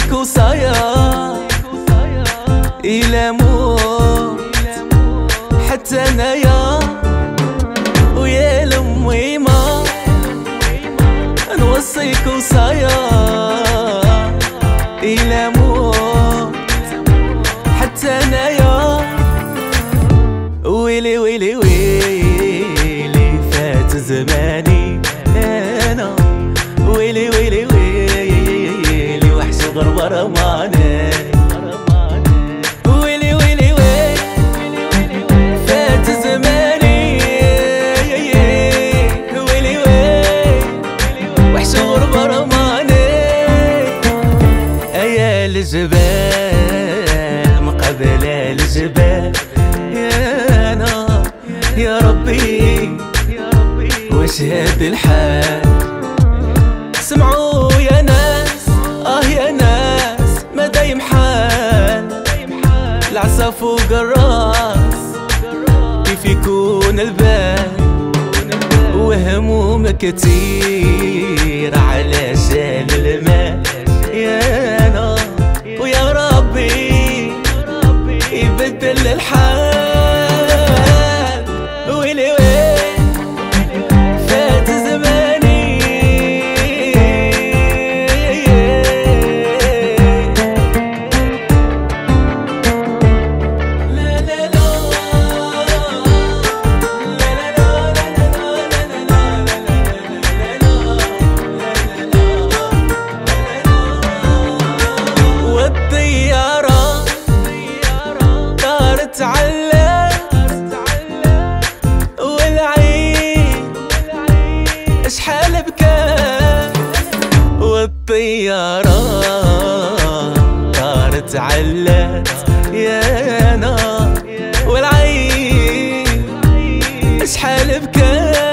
نوصيك وصايا إلى موت حتى انايا ويا لأمي ما نوصيك وصايا إلى موت حتى انايا. ويلي ويلي ويلي فات زماني انا، ويلي ويلي ويلي وحش الغربة رماني. ويلي ويلي ويلي فات زماني، ويلي ويلي وحش الغربة رماني. يا الجبال مقابل الجبال يا انا يا ربي واش هاد الحال. سمعوا يا ناس يا ناس ما دايم حال العصا فوق الراس كيف يكون البال، وهموم كتير على جال المال. يا انا ويا ربي يبدل الحال. ويلي ويلي فات زماني، لا لا لا والطيارة طارت علت والعين اشحال بكى. والطيارة طارت علت يا انا والعين اشحال بكى.